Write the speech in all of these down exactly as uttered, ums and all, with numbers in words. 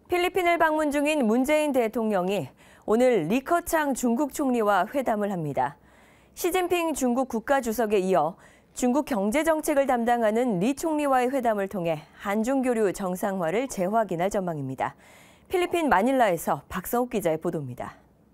필리핀을 방문 중인 문재인 대통령이 오늘 리커창 중국 총리와 회담을 합니다. 시진핑 중국 국가주석에 이어 중국 경제정책을 담당하는 리 총리와의 회담을 통해 한중 교류 정상화를 재확인할 전망입니다. 필리핀 마닐라에서 박성욱 기자의 보도입니다.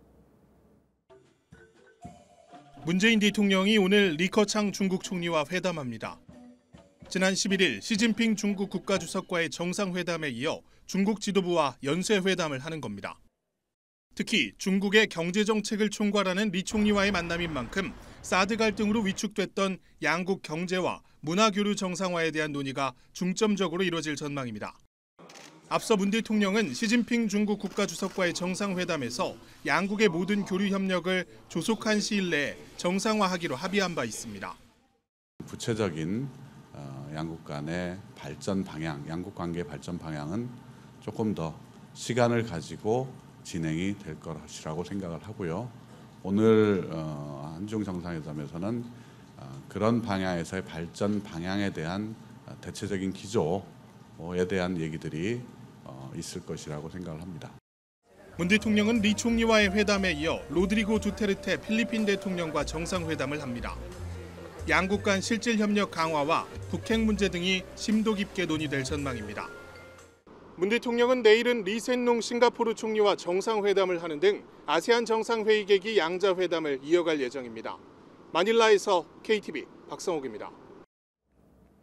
문재인 대통령이 오늘 리커창 중국 총리와 회담합니다. 지난 십일 일 시진핑 중국 국가주석과의 정상회담에 이어 중국 지도부와 연쇄회담을 하는 겁니다. 특히 중국의 경제정책을 총괄하는 리 총리와의 만남인 만큼 사드 갈등으로 위축됐던 양국 경제와 문화교류 정상화에 대한 논의가 중점적으로 이뤄질 전망입니다. 앞서 문 대통령은 시진핑 중국 국가주석과의 정상회담에서 양국의 모든 교류 협력을 조속한 시일 내에 정상화하기로 합의한 바 있습니다. 구체적인 양국 간의 발전 방향, 양국 관계 발전 방향은 조금 더 시간을 가지고 진행이 될 것이라고 생각을 하고요. 오늘 한중 정상회담에서는 그런 방향에서의 발전 방향에 대한 대체적인 기조에 대한 얘기들이 있을 것이라고 생각을 합니다. 문 대통령은 리 총리와의 회담에 이어 로드리고 두테르테 필리핀 대통령과 정상회담을 합니다. 양국 간 실질 협력 강화와 북핵 문제 등이 심도 깊게 논의될 전망입니다. 문 대통령은 내일은 리센농 싱가포르 총리와 정상회담을 하는 등 아세안 정상회의 계기 양자회담을 이어갈 예정입니다. 마닐라에서 케이티비 박성욱입니다.